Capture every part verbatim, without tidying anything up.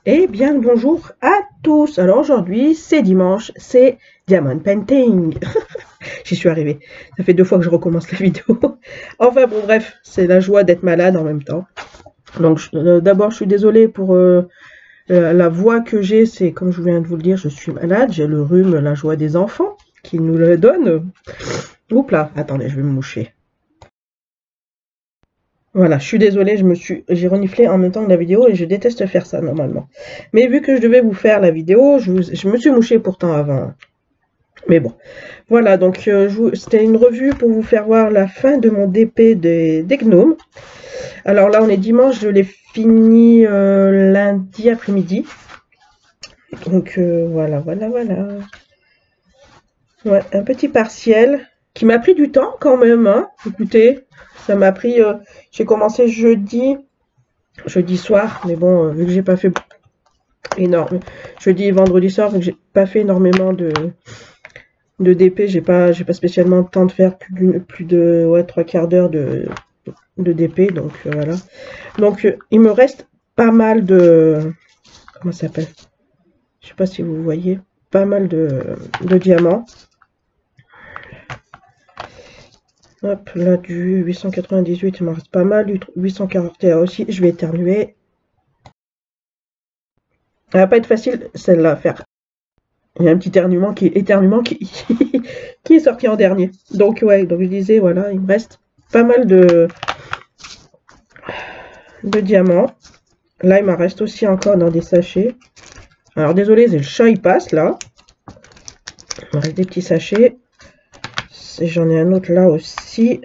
Eh bien, le bonjour à tous. Alors aujourd'hui, c'est dimanche, c'est Diamond Painting. J'y suis arrivée. Ça fait deux fois que je recommence la vidéo. Enfin bon, bref, c'est la joie d'être malade en même temps. Donc euh, d'abord, je suis désolée pour euh, euh, la voix que j'ai. C'est comme je viens de vous le dire, je suis malade. J'ai le rhume, la joie des enfants qui nous le donnent. Oups là, attendez, je vais me moucher. Voilà, je suis désolée, je me suis, j'ai reniflé en même temps que la vidéo et je déteste faire ça normalement. Mais vu que je devais vous faire la vidéo, je, vous, je me suis mouchée pourtant avant. Mais bon, voilà, donc euh, c'était une revue pour vous faire voir la fin de mon D P des, des gnomes. Alors là, on est dimanche, je l'ai fini euh, lundi après-midi. Donc euh, voilà, voilà, voilà. Ouais, un petit partiel qui m'a pris du temps quand même, hein. Écoutez, ça m'a pris... Euh, j'ai commencé jeudi, jeudi soir, mais bon, euh, vu que j'ai pas fait énorme, jeudi et vendredi soir, vu que j'ai pas fait énormément de, de D P, j'ai pas, j'ai pas spécialement le temps de faire plus, plus de ouais, trois quarts d'heure de, de D P, donc euh, voilà. Donc euh, il me reste pas mal de... Comment ça s'appelle? Je sais pas si vous voyez, pas mal de, de diamants. Hop, là, du huit cent quatre-vingt-dix-huit, il m'en reste pas mal. Du huit cent quarante et un aussi, je vais éternuer. Ça va pas être facile, celle-là, à faire. Il y a un petit éternuement qui, éternuement qui, qui est sorti en dernier. Donc, ouais, donc je disais, voilà, il me reste pas mal de, de diamants. Là, il m'en reste aussi encore dans des sachets. Alors, désolé, le chat, il passe, là. Il me reste des petits sachets. J'en ai un autre là aussi.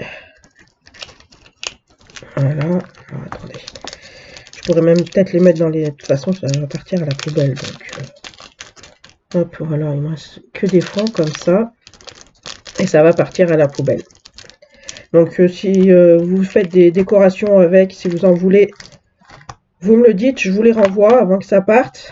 Voilà. Alors, attendez. Je pourrais même peut-être les mettre dans les... De toute façon, ça va partir à la poubelle. Donc, euh... hop, voilà. Il me reste que des francs comme ça. Et ça va partir à la poubelle. Donc, euh, si euh, vous faites des décorations avec, si vous en voulez, vous me le dites. Je vous les renvoie avant que ça parte.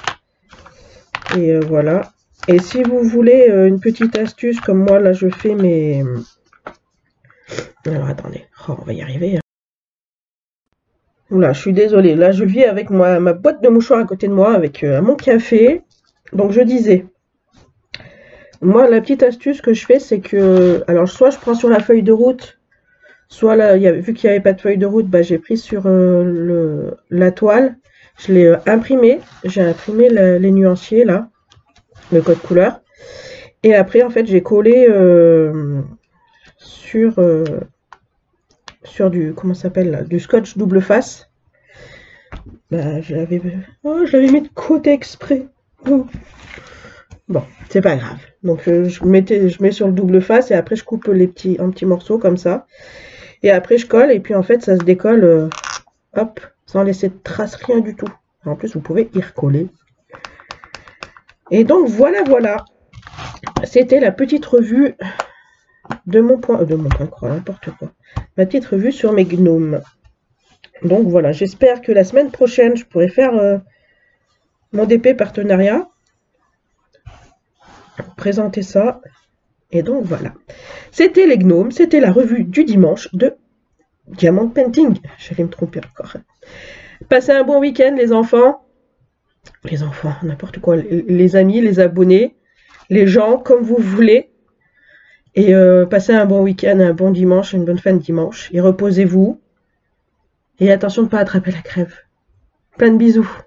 Et euh, voilà. Et si vous voulez euh, une petite astuce, comme moi, là, je fais mes... Alors, attendez. Oh, on va y arriver. Oula, je suis désolée. Là, je vis avec moi, ma boîte de mouchoirs à côté de moi, avec euh, mon café. Donc, je disais, moi, la petite astuce que je fais, c'est que, alors, soit je prends sur la feuille de route, soit là, y a, vu qu'il n'y avait pas de feuille de route, bah, j'ai pris sur euh, le, la toile, je l'ai euh, imprimé. J'ai imprimé la, les nuanciers, là, le code couleur. Et après, en fait, j'ai collé euh, sur... Euh, sur du, comment ça s'appelle, du scotch double face. Bah, je l'avais oh, je l'avais mis de côté exprès. Oh. Bon, c'est pas grave. Donc euh, je mettais, je mets sur le double face et après je coupe les petits en petits morceaux comme ça. Et après je colle et puis en fait ça se décolle, euh, hop, sans laisser de traces, rien du tout. En plus vous pouvez y recoller. Et donc voilà, voilà. C'était la petite revue de mon point, de mon point croix, n'importe quoi. Ma petite revue sur mes gnomes. Donc voilà, j'espère que la semaine prochaine, je pourrai faire euh, mon D P partenariat. Présenter ça. Et donc voilà. C'était les gnomes, c'était la revue du dimanche de Diamond Painting. J'allais me tromper encore. Passez un bon week-end les enfants. Les enfants, n'importe quoi. Les amis, les abonnés, les gens, comme vous voulez. Et euh, passez un bon week-end, un bon dimanche, une bonne fin de dimanche. Et reposez-vous. Et attention de ne pas attraper la crève. Plein de bisous.